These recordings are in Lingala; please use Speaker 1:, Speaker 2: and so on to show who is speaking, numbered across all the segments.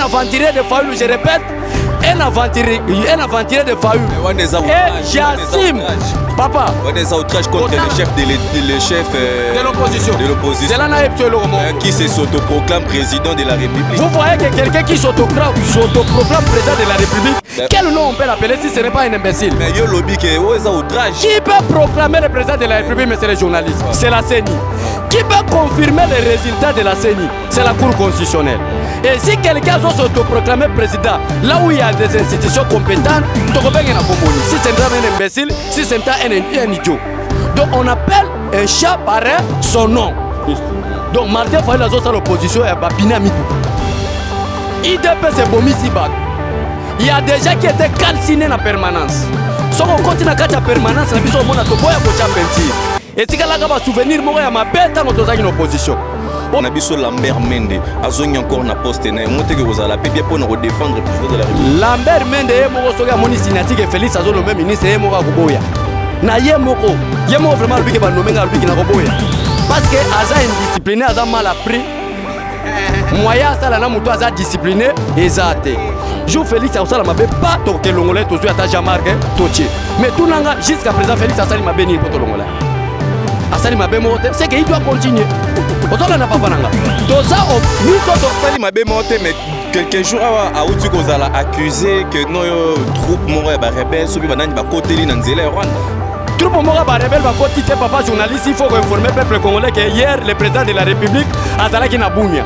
Speaker 1: aventurier de Fayoulou, je répète, un aventurier de Fayoulou. Et j'assume, papa.
Speaker 2: On est outrage contre le chef de
Speaker 1: l'opposition.
Speaker 2: Qui s'autoproclame président de la République.
Speaker 1: Vous voyez que quelqu'un qui s'autoproclame président de la République, quel nom on peut l'appeler si ce n'est pas un imbécile?
Speaker 2: Mais yo lobby que outrage.
Speaker 1: Qui peut proclamer le président de la République, mais c'est les journalistes, c'est la CENI. Qui peut confirmer les résultats de la CENI? C'est la Cour constitutionnelle. Et si quelqu'un doit s'autoproclamer président, là où il y a des institutions compétentes, si c'est un imbécile, si c'est un idiot. Donc on appelle un chat par son nom. Donc Martin Fayoulou a l'opposition et Babina Midou. IDP c'est Bomi Sibak. Il y a des gens qui étaient calcinés en permanence. Si on continue à faire permanence, on a besoin de peinture. Et si on a un souvenir, on a une opposition.
Speaker 2: On a besoin de Lambert Mende. Azongi encore na poste na monte que vous allez bien pour nous défendre le président de la République.
Speaker 1: Lambert Mende est moko soka moni signature que Félix Azo le même ministre est moko Koboya. Na ye moko vraiment le biki ba nommer le biki na Koboya. Parce que Aza indiscipliné, Aza mal appris. Moya ça na muto Aza discipliné ezate. Jo Félix Azo la mabe pas toke longolais to ata Jean-Marc Toché. Mais tout nanga jusqu'à présent Félix Azo ma béni pour longolais. Asali mabe mote, c'est qu'il doit continuer. Autour n'a pas pananga. Donc ça,
Speaker 2: Asali mabe mote, mais quelques jours à où tu as accusé que nos troupes moraient rebelles, sur le côté de Nanzela Rwanda.
Speaker 1: Troupes moraient rebelles, côté papa journaliste, il faut informer le peuple congolais que hier le président de la République Azalaki Naboumia.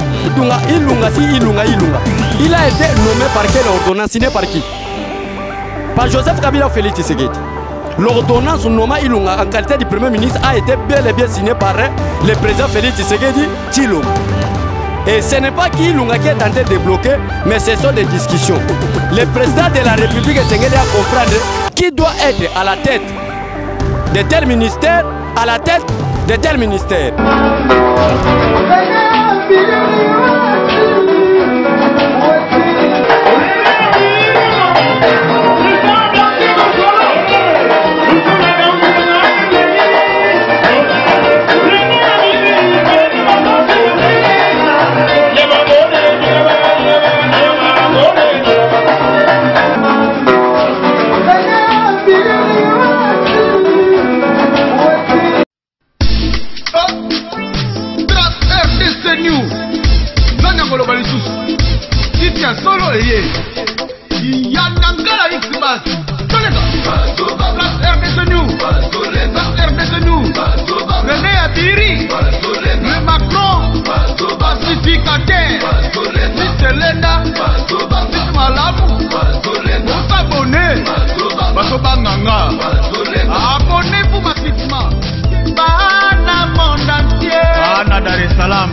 Speaker 1: Il a été nommé par quelle ordonnance, signé par qui? Par Joseph Kabila Félix Tshisekedi. L'ordonnance nommée Ilunga en qualité de Premier ministre a été bel et bien signée par le président Félix Tshisekedi Tshilombo. Et ce n'est pas Ilunga qui est tenté de bloquer, mais ce sont des discussions. Le président de la République est à comprendre qui doit être à la tête de tel ministère, à la tête de tel ministère.
Speaker 3: Solo il y a Nangala X-Bas. RDC New, René Atiri, le Macron, pacificateur, Selena, Malamu, s'abonner, Basobanganga, abonnez-vous massivement. Bana monde entier, Bana Dar es Salaam,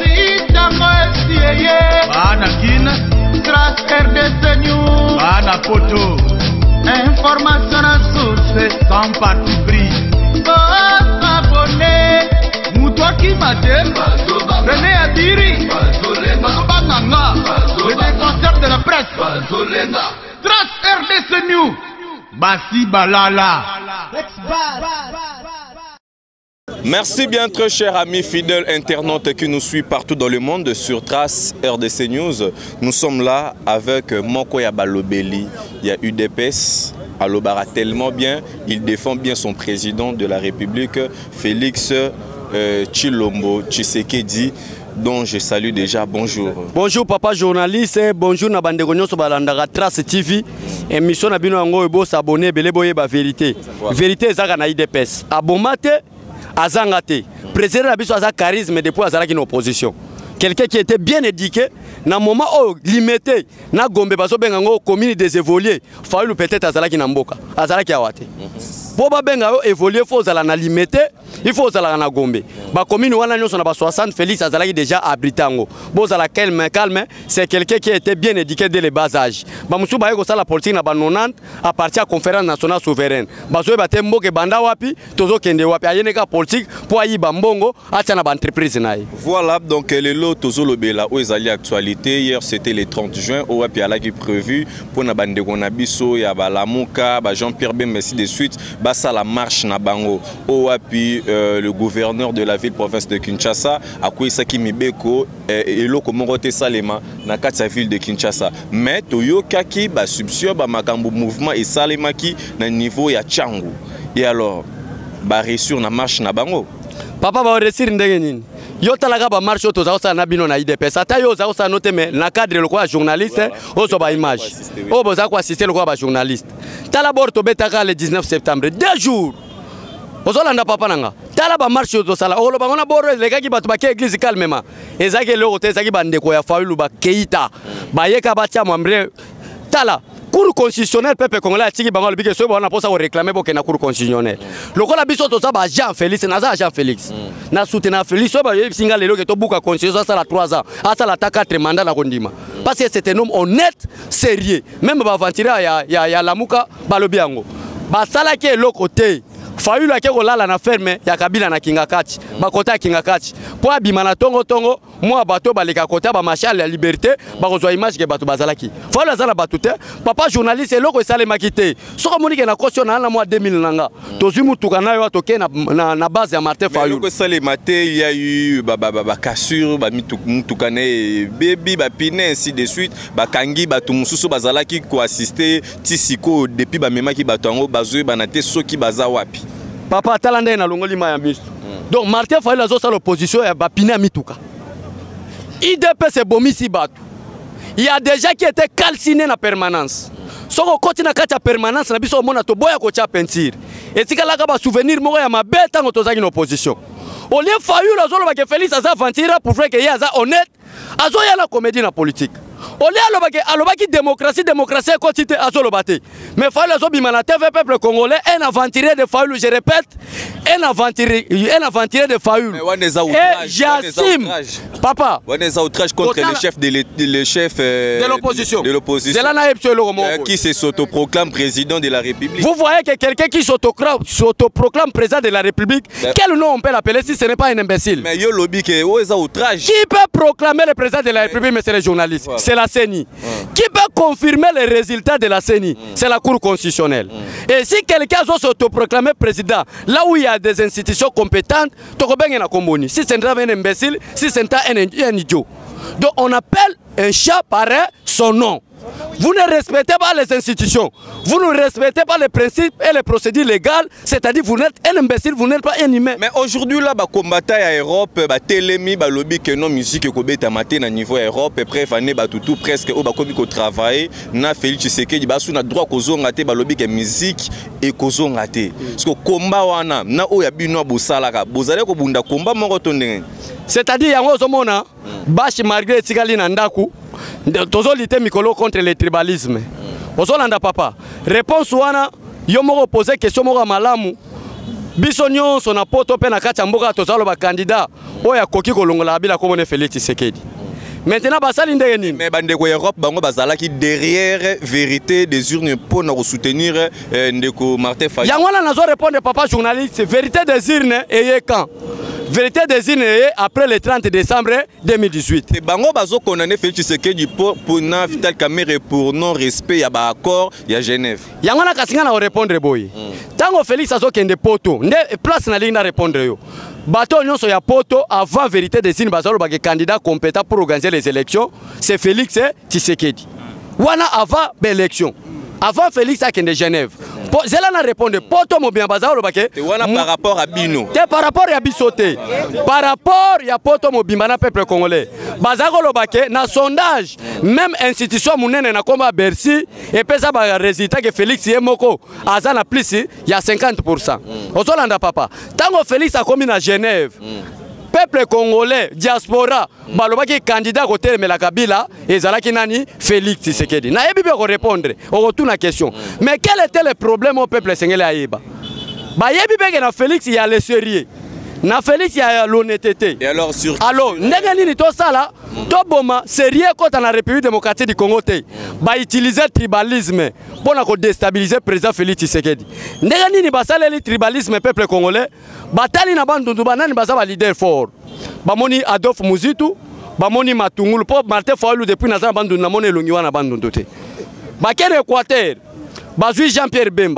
Speaker 3: Bana Guinée. Grâce RDC News, Bana Poto, information à source, sans parti pris. Abonné, Moutoua qui m'appelle, René Adiri, Basobanganga, le défenseur de la presse. Grâce RDC News, Bassi Balala.
Speaker 2: Merci bien très chers amis fidèles internautes qui nous suivent partout dans le monde sur Trace RDC News. Nous sommes là avec Mokoya Balobeli, il y a UDPS, Alobara tellement bien, il défend bien son président de la République, Félix Tshilombo Tshisekedi, dont je salue déjà. Bonjour.
Speaker 1: Bonjour papa journaliste, bonjour na bande gonyoso balandaka Trace TV. Émission na bino yango ebo s'abonner belé boye ba vérité. Vérité ezaka na UDPS. Abomate Azangate, président Abisso a charisme depuis Azalaki une opposition. Quelqu'un qui était bien éduqué, dans le moment où limité, na Gombe baso bengango commune des évolués, Fayoulou peut-être Azalaki Namboka, Azalaki Awate. Boba bengango évolué, faut Azalana limité, il faut Azalana Gombe. Ba commune wana nyon na ba 60 Félix Azalaki déjà abritango. Bozala calme, c'est quelqu'un qui était bien éduqué dès le bas âge. Ba musu ba yeko sala politique na ba 90 à partir à conférence nationale souveraine. Bazo ba tembo ke banda wapi, tozo kende wapi ayeneka politique pour ayi bambongo acha na ba entreprise naï.
Speaker 2: Voilà donc le lot tozo lobela o ezali actualité. Hier c'était le 30 juin au wapi ala qui prévu pour na bande gonabiso ya ba Lamuka, ba Jean-Pierre Ben merci de suite. basa la marche na bango oapi le gouverneur de la ville province de Kinshasa akwesaki mibeko eloko moko te salema na kati ya ville de Kinshasa mais toyokaki ba subsio ba makambo mouvement et salemaki na niveau ya Tchangu et alors ba réussir na marche na bango
Speaker 1: papa ba réussir ndenge nini yo talaka ba marche to za na bino na IDPS ata yo za sa note mais na cadre le quoi journaliste o so ba image o boza ko assister le quoi ba journaliste tala borto betaka le 19 septembre 2 jours ozolanda papa nanga tala ba marche to sala o lo bangona boro le kaki batu ba ke église calmement ezaki le hotel ezaki ba ndeko ya Fayulu ba Keita ba yeka ba tia mwambre tala cour constitutionnelle peuple congolais tiki bango le bike so ba na posa ko réclamer bo ke na cour constitutionnelle lokola biso to sa ba Jean Félix na za Jean Félix na soutenir Félix so ba singa lelo ke to buka constitution ça la 3 ans ça la ta 4 mandats na kondima parce que c'est un homme honnête sérieux même ba aventurer ya lamuka balobi yango ba sala ke le côté Fayulu ake kolala na ferme ya Kabila na Kingakati bakota Kingakati po abima na tongo moi bato baleka kota ba marshal ya liberté ba kozwa image ke bato bazalaki Fayulu azala bato te papa journaliste eloko esale makite soko monike na caution na mois 2000 nanga tozwi mutuka nayo atoke na base ya Martin Fayulu
Speaker 2: eloko esale maté il y a eu ba cassure ba mutuka ne baby ba pine ainsi de suite ba kangi bato mususu bazalaki ko assister tisiko depuis ba memaki bato ngo bazwe banate soki baza wapi
Speaker 1: papa talande na longoli ma ya miso donc Martin Fayulu azo sa l'opposition ya bapine ya mituka IDP c'est bomisi bato il y a des gens qui étaient calcinés na permanence soko koti na kati ya permanence na biso mona to boya ko tia peinture etikala ka ba souvenir moko ya mabeta ngo tozaki na opposition au lieu Fayulu azo lo ba ke Félix aza aventure pour faire que ya aza honnête azo ya la comédie na politique au lieu alobaki démocratie quotité azolobate mais Fayulu azobima na TV peuple congolais un aventurier de Fayulu je répète un aventurier de Fayulu et j'assume papa
Speaker 2: on est outrage contre le chef
Speaker 1: de l'opposition
Speaker 2: qui s'autoproclame président de la République.
Speaker 1: Vous voyez que quelqu'un qui s'autoproclame président de la République, quel nom on peut l'appeler si ce n'est pas un imbécile?
Speaker 2: Mais yo lobby que outrage.
Speaker 1: Qui peut proclamer le président de la République, mais c'est les journalistes, c'est la CENI. Qui peut confirmer les résultats de la CENI? C'est la Cour constitutionnelle. Et si quelqu'un s'autoproclamer président, là où il y a des institutions compétentes, si c'est un imbécile, si c'est un idiot. Donc on appelle un chat par son nom. Vous ne respectez pas les institutions, vous ne respectez pas les principes et les procédures légales, c'est-à-dire vous n'êtes un imbécile, vous n'êtes pas un humain.
Speaker 2: Mais aujourd'hui là, bah combattant à Europe, bah télémi, bah lobby que non musique que beta maté na niveau Europe, bref année bah tout presque au bah comme qu'on travaille, na Félix Tshisekedi bah sous na droit kozo ngate bah lobby que musique et kozo ngate. Parce que combat wana na o ya bino bosalaka, bozale ko bunda combat moko tonde.
Speaker 1: C'est-à-dire yango zomona bashi malgré tikali na ndaku tozo lité mikolo contre le tribalisme. Ozolanda papa. Réponse wana yo moko poser question moko malamu. Biso nyonso na poto pe na kati ya mboka tozalo ba candidat oya koki kolongola bila ko mone Félix Tshisekedi. Maintenant basali ndenge nini?
Speaker 2: Mais bandeko Europe bango bazalaki derrière vérité des urnes pour nous soutenir ndeko Martin Fayulu.
Speaker 1: Yango wana nazo répondre papa journaliste, vérité des urnes et quand? Vérité des urnes après le 30 décembre 2018.
Speaker 2: Et bango bazo condamné Félix Tshisekedi pour na Vital Kamerhe pour non respect ya ba accord ya Genève.
Speaker 1: Yango na kasinga na répondre boy. Tango Félix azo kende poto, nde place na linga répondre yo. Bato nyonso ya poto avant vérité des urnes bazalo ba candidat compétent pour organiser les élections, c'est Félix Tshisekedi. Wana avant l'élection. Avant Félix a kende Genève. Zela na répondre poto mo bien bazalo ba ke
Speaker 2: wana par rapport à bino.
Speaker 1: Par rapport ya bisoté. Par rapport ya poto mo bimana peuple congolais. Bazako lo ba ke na sondage même institution munene na komba Bercy et pesa ba résultat que Félix yemoko azana plus ya 50%. Ozolanda papa. Tango Félix a commis na Genève. Peuple congolais, diaspora, balobaki candidat côté de la Kabila, et zalaki nani Félix Tshisekedi. Na yebi ko répondre, on retourne la question. Mais quel était le problème au peuple sénégalais aïba? Ba yebi be na Félix il y a le sérieux. Na Félix il y a l'honnêteté.
Speaker 2: Et alors sur
Speaker 1: alors ndenge nini to sala to boma sérieux quand na République démocratique du Congo te ba utiliser tribalisme pour na ko déstabiliser président Félix Tshisekedi. Ndenge nini ba sala le tribalisme peuple congolais batali na bandundu banani baza ba leader fort. Ba moni Adolphe Muzitu, ba moni Matungulu po Martin Fayulu depuis na bandundu na moni elongiwa na bandundu te. Ba kere Équateur, ba zui Jean-Pierre Bemba.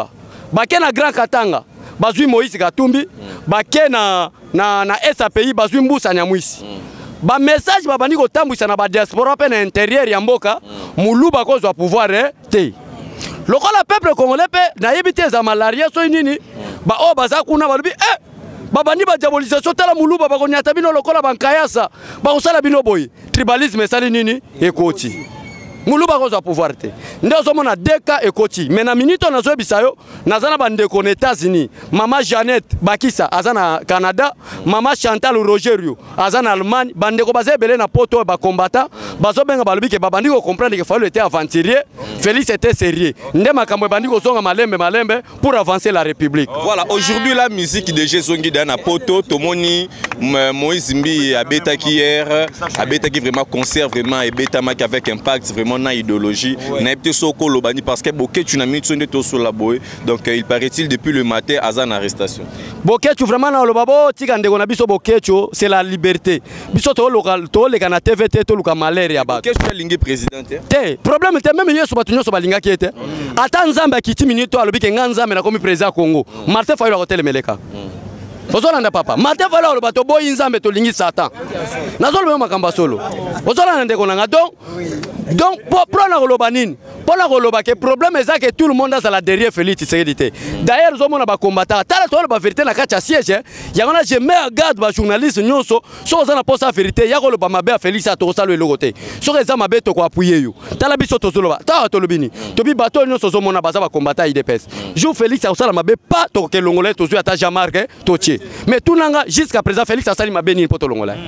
Speaker 1: bake na Grand Katanga bazui Moïse Katumbi bake na SAPI bazui Mbusa Nyamwisi ba message babandi kotambwisa na ba diaspora pe na intérieur ya mboka muluba kozwa pouvoir te lokola peuple congolais pe na yebite za malaria so nini ba o baza kuna balubi babandi ba diabolisation tala muluba bakonyata bino lokola bankayasa bakosala bino boy tribalisme sali nini ekoti muluba kozwa pouvoir te ndio zomona deka ekoti mais na minute na zo bisayo nazana bandeko na États-Unis mama Jeannette Bakisa azana Canada mama Chantal Rogerio azana Allemagne bandeko bazebele na poto ba combattant bazo benga balubi ke babandi ko comprendre que Fayulu était aventurier Félix était sérieux nde makambo bandiko zonga malembe pour avancer la République.
Speaker 2: Voilà, aujourd'hui la musique de Jésus na poto tomoni Moïse Mbi abeta qui hier abeta qui vraiment concert vraiment et beta mak avec impact vraiment na idéologie na epte soko lobani parce que boké tu na minute to sur la boy donc il paraît-il depuis le matin azan arrestation
Speaker 1: boké tu vraiment na lobabo tika ndeko na biso boké c'est la liberté biso to local to le kana TVT to luka malere ya ba
Speaker 2: boké tu lingi président
Speaker 1: te problème te même yeso batunyo so balinga ki ete ata nzambe akiti minute alobi ke nzambe na komi président Congo Martin Fayulu akotel meleka Ozolanda papa Martin Fayulu bato boyi nzambe to lingi satan nazolo makamba solo ozolanda ndeko nanga donc pour na koloba nini pour na koloba ke problème est que tout le monde a la derrière Félix Tshisekedi d'ailleurs zo mona ba combattant tala to ba vérité na kacha siège yangona je mets en garde ba journaliste nyonso so za na posa vérité ya koloba mabe a Félix a to salo elokote so reza mabe to ko appuyer yo tala biso to zoloba ta to lobini to bi bato nyonso zo mona baza ba combattant IDPS jo Félix a sala mabe pas to ke longolais to zo ata Jean-Marc to tie mais tout nanga jusqu'à présent Félix a sali mabe ni poto longolais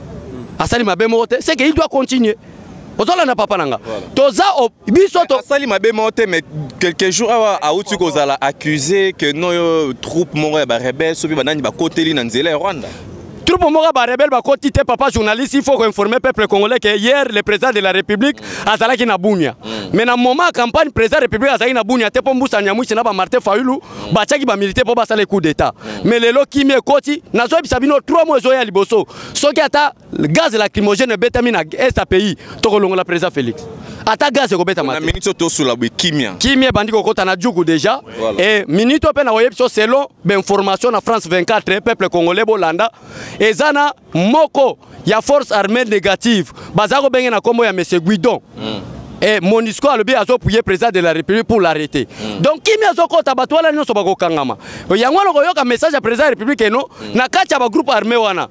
Speaker 1: a sali mabe mote c'est que il doit continuer. Ozolanda papa nanga toza biso to
Speaker 2: sali mabe mote mais quelques jours a outu kozala accusé que no troupe moko ya ba rebelle sobi banani ba koteli na nzela ya Rwanda.
Speaker 1: Troupe moko ba rebelle ba kotite papa journaliste il faut informer peuple congolais que hier le président de la République azalaki na Bunia mais na moment campagne président de la République azalaki na Bunia te po Mbusa Nyamwisi na ba Martin Fayulu ba tchaki ba militaire po ba sala coup d'état mais lelo kimi ekoti na zo bisabino 3 mois zo ya liboso soki ata gaz lacrymogène betami na SAPI to kolongola président Félix ata gaz ko beta
Speaker 2: na minute to sula bi kimia
Speaker 1: bandi ko kota na djugu déjà et minute pe na oyebso selon ben information na France 24 peuple congolais bolanda ezana moko ya force armée négative bazako benge na kombo ya monsieur Guidon et Monisco a le bien appuyé président de la République pour l'arrêter. Donc qui m'a zoko tabatwala nyo sobako kangama. Yangwano koyoka message à président de la République no na kacha ba groupe armé wana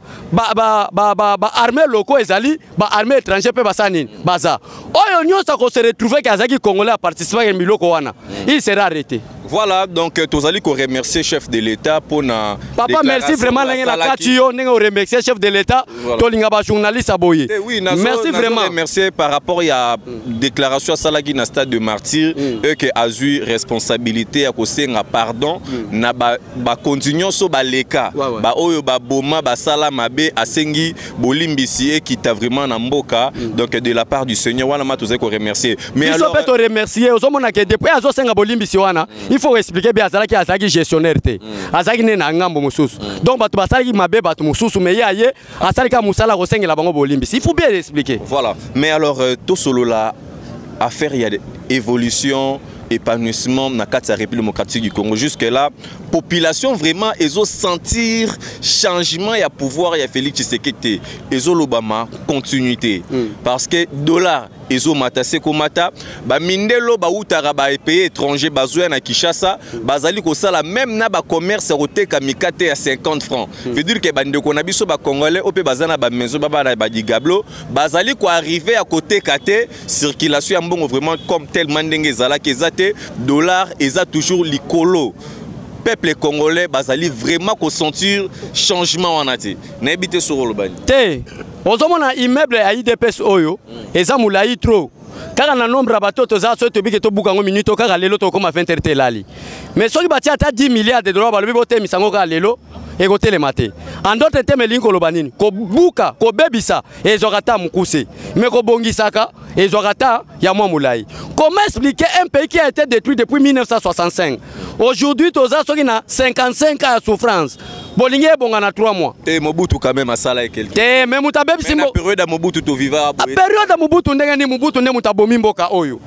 Speaker 1: ba armée locaux ezali ba armée étranger pe basani baza. Oyo nyosa ko se retrouver kazaki congolais à participer à miloko wana. Il sera arrêté.
Speaker 2: Voilà, donc Tozali ko remercier chef de l'État pour na
Speaker 1: papa merci vraiment la katio ninga remercier chef de l'État to linga ba journaliste aboye. Merci vraiment
Speaker 2: remercier par rapport à déclaration à Salagi na stade de martyr eux que a eu responsabilité à kosenga pardon na ba continuer so ba leka ba oyo ba boma ba sala mabe asengi bolimbisi et qui t'a vraiment na mboka donc de la part du Seigneur wana ma Tozali ko remercier mais alors
Speaker 1: peut te remercier ozomona que depuis azo senga bolimbisi wana il faut expliquer bien azalaki azalaki gestionnaire te azalaki ne na ngambo mususu donc batu basalaki mabe batu mususu mais yaye asalika musala ko sengela bango bolimbisi il faut bien expliquer.
Speaker 2: Voilà, mais alors tout solo là affaire il y a évolution épanouissement dans la République démocratique du Congo jusque là population vraiment ils ont sentir changement il y a pouvoir il y a Félix Tshisekedi ils ont l'Obama continuité parce que dollar ils ont matassé komata ba mindelo ba utara ba pays étranger bazoya na Kinshasa bazali ko sala même na ba commerce roté kamikate à 50 francs veut dire que bande ko na biso ba congolais opé bazana ba maison ba ba digablo bazali ko arriver à côté kate circulation mbongo vraiment comme tellement ndenge zala kezate dollar eza toujours likolo peuple congolais bazali vraiment ko sentir changement en ati na habité sur le bani
Speaker 1: te ozomona immeuble ya IDPS oyo eza mulai trop kaka na nombre bato to za so to bike to buka ngo minute kaka lelo to koma 20 RT lali mais soki bati ata 10 milliards de dollars balobi bote misango kaka lelo et côté les maté en d'autres termes linko lobanini ko buka ko bebisa ezokata mukuse mais ko bongisaka ezokata ya mwa mulai. Comment expliquer un pays qui a été détruit depuis 1965 aujourd'hui toza soki na 55 ans de souffrance bolinge bonga na 3 mois
Speaker 2: et Mobutu quand même asala quelqu'un
Speaker 1: te mais mutabebisi
Speaker 2: période à Mobutu to vivable
Speaker 1: période à Mobutu ndenge ni Mobutu nde mutabomi mboka oyo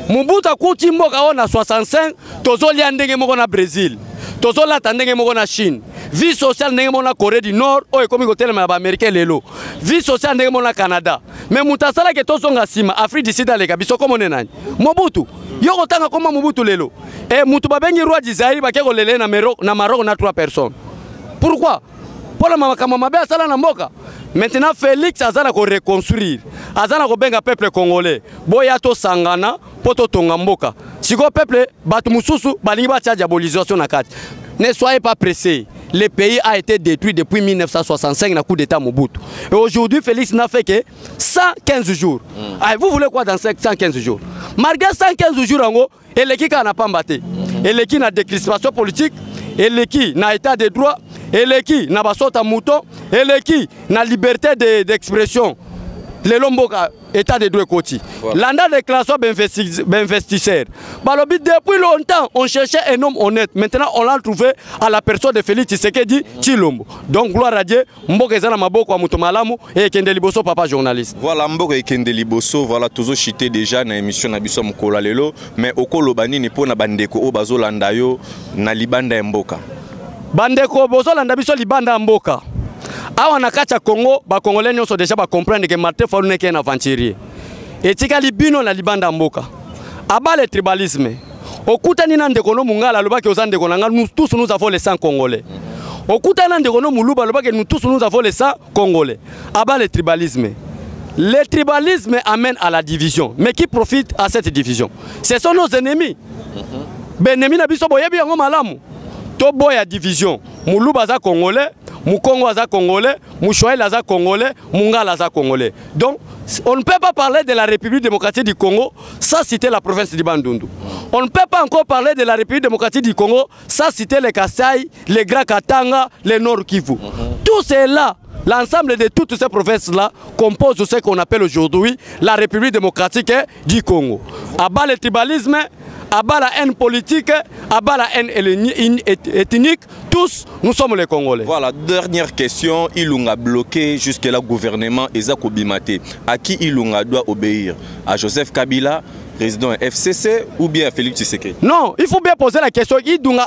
Speaker 1: Mobutu akuti mboka on a 65 tozolia ndenge moko na Brésil tozolata ndenge moko na Chine vie sociale ndenge moko na Corée du Nord oyo ekomi kotelema ba américain lelo vie sociale ndenge moko na Canada mais mutasala ke tozonga sima Afrique du Sud aleka biso komone nani Mobutu yo kotanga koma Mobutu lelo et mutu babengi roi d'Isaïe ba keko lele na Maroc na 3 personnes pourquoi pour la makambo mabe asala na mboka. Maintenant Félix azala ko reconstruire azala ko benga peuple congolais boya to sangana poto tonga mboka siko peuple batu mususu balingi ba tia diabolisation na kati. Ne soyez pas pressés, le pays a été détruit depuis 1965 na coup d'état Mobutu et aujourd'hui Félix n'a fait que 115 jours. Vous voulez quoi dans 115 jours? Malgré 115 jours ango eleki ka na pambate eleki na décrispation politique eleki na état de droit eleki na basota mouton eleki na liberté d'expression le lomboka état de droit côté l'anda déclaration d'investisseurs balobi depuis longtemps on cherchait un homme honnête maintenant on l'a trouvé à la personne de Félix Tshisekedi Tshilombo donc gloire à Dieu mboka ezana maboko ya muto malamu et kende liboso papa journaliste
Speaker 2: voilà mboka ekende liboso voilà tozo chité déjà na émission na biso mkola lelo mais okoloba nini pona bandeko o bazolanda yo na libanda ya mboka bandeko bozolanda biso libanda ya mboka awa na kati ya Congo ba congolais nyonso déjà ba comprendre que Martin Fayulu n'est qu'un aventurier et tika libino na libanda mboka aba le tribalisme okuta ni na ndeko no mungala lobaki ozande konanga nous tous nous avons les 100 congolais okuta na ndeko no muluba lobaki nous tous nous avons les 100 congolais aba le tribalisme amène à la division mais qui profite à cette division ce sont nos ennemis benemi na biso boyebi yango malamu to boya division muluba za congolais Mukongo aza congolais, Mouchouaïl aza congolais, Mungala aza congolais. Donc, on ne peut pas parler de la République démocratique du Congo sans citer la province du Bandundu. On ne peut pas encore parler de la République démocratique du Congo sans citer les Kasaï, les Grands Katanga, les Nord Kivu. Tout cela, l'ensemble de toutes ces provinces-là composent ce qu'on appelle aujourd'hui la République démocratique du Congo. À bas le tribalisme, à bas la haine politique, à bas la haine ethnique, tous nous sommes les Congolais. Voilà, dernière question, Ilunga bloqué jusqu'à le gouvernement Ezako Bimate. À qui Ilunga doit obéir? À Joseph Kabila, président FCC, ou bien à Félix Tshisekedi? Non, il faut bien poser la question. Ilunga.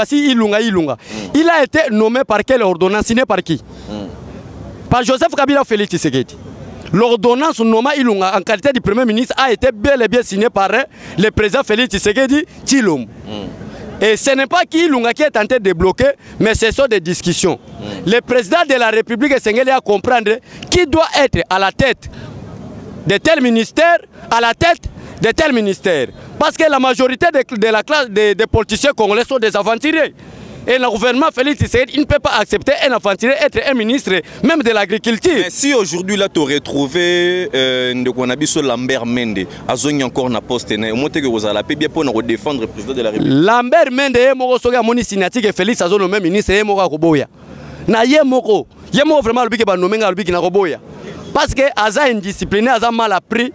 Speaker 2: Il a été nommé par quelle ordonnance? Signé par qui? Par Joseph Kabila ou Félix Tshisekedi? L'ordonnance nommant Ilunga en qualité de Premier ministre a été bel et bien signée par le président Félix Tshisekedi Tshilombo. Et ce n'est pas Ilunga qui est tenté de bloquer, mais ce sont des discussions. Le président de la République est à comprendre qui doit être à la tête de tel ministère, à la tête de tel ministère. Parce que la majorité de la classe des politiciens congolais sont des aventuriers. Et le gouvernement Félix Tshisekedi, il ne peut pas accepter un aventurier être un ministre, même de l'agriculture. Mais si aujourd'hui là tu aurais trouvé Ndekonabiso Lambert Mende, Azoni encore na poste, au que vous allez bien pour défendre le président de la République. Lambert Mende est moko soga moni signature que Félix Azo nommé ministre est moko Koboya. Na yemoko vraiment le biki ba nommé nga le biki na Koboya. Parce que Aza indiscipliné, Aza mal appris.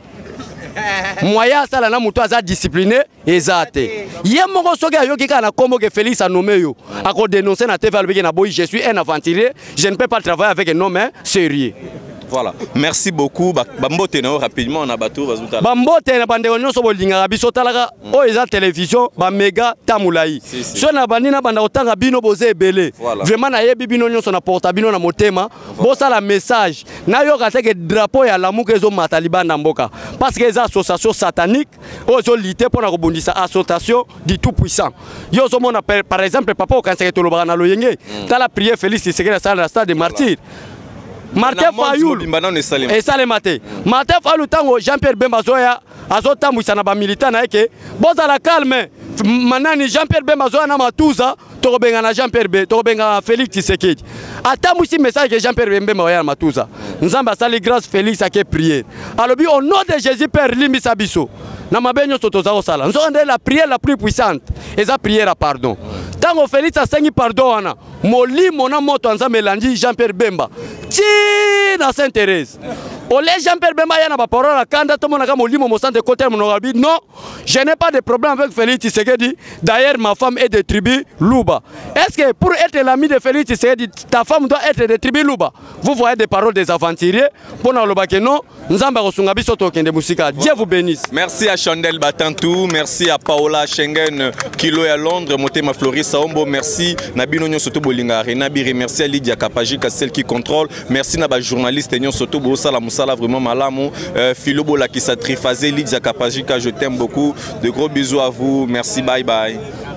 Speaker 2: Moya sala na muto aza discipliné ezate yemoko soki ayoki kana kombo que Félix a nommé yo ako dénoncer na TV albeki na boy je suis un aventurier, je ne peux pas travailler avec un homme sérieux. Voilà, merci beaucoup. Bambote na rapidement on a bateau bazuta. Bambote na bande onyo so bolinga biso talaka o eza télévision ba méga tamulai. So na banina banda otanga bino boze ebele. Vraiment na yebi bino nyonso na porta bino na motema. Bosa la message. Na yo kateke drapeau ya lamu kezo mataliba na mboka. Parce que les associations sataniques ozo lité pour na kobundisa association du tout puissant. Yo zo mona par exemple papa okanseke tolobaka na loyenge. Tala prier Félix Tshisekedi na la stade des martyrs. Martin Fayulu et Salemate. Martin Fayulu tango Jean-Pierre Bemba Zoya azotambuisa na ba militant na yeke boza la calme manani Jean-Pierre Bemba Zoya na matuza tokobenga na Jean-Pierre B tokobenga Félix Tshisekedi atambuisi message que Jean-Pierre Bemba ya matuza nzamba sali grâce Félix ake prier alobi au nom de Jésus Père limbisa biso na mabenyo totoza osala nzonde la prière la plus puissante eza prière à pardon tango Félix asengi pardon wana
Speaker 1: molimo na moto anzambe elandi Jean-Pierre Bemba ti na Sainte-Thérèse ole Jean-Pierre Bemba yana ba parole à kanda to monaka molimo mo centre côté monorabi non je n'ai pas de problème avec Félix Tshisekedi d'ailleurs ma femme est de tribu Luba est-ce que pour être l'ami de Félix Tshisekedi ta femme doit être de tribu Luba vous voyez des paroles des aventuriers pour na loba que non nzamba kosunga biso to kende musika Dieu vous bénisse.
Speaker 2: Merci à Chandel Batantou, merci à Paola Schengen Kilo à Londres, Motema Floris Saombo, merci Nabino Nyon Soto Bolinga Renabiri, merci à Lydia Kapajika, celle qui contrôle, merci à la journaliste Nyon Soto Bosala Moussala, vraiment Malamu, Philobo Lakisa Trifazé, Lydia Kapajika, je t'aime beaucoup, de gros bisous à vous, merci, bye bye.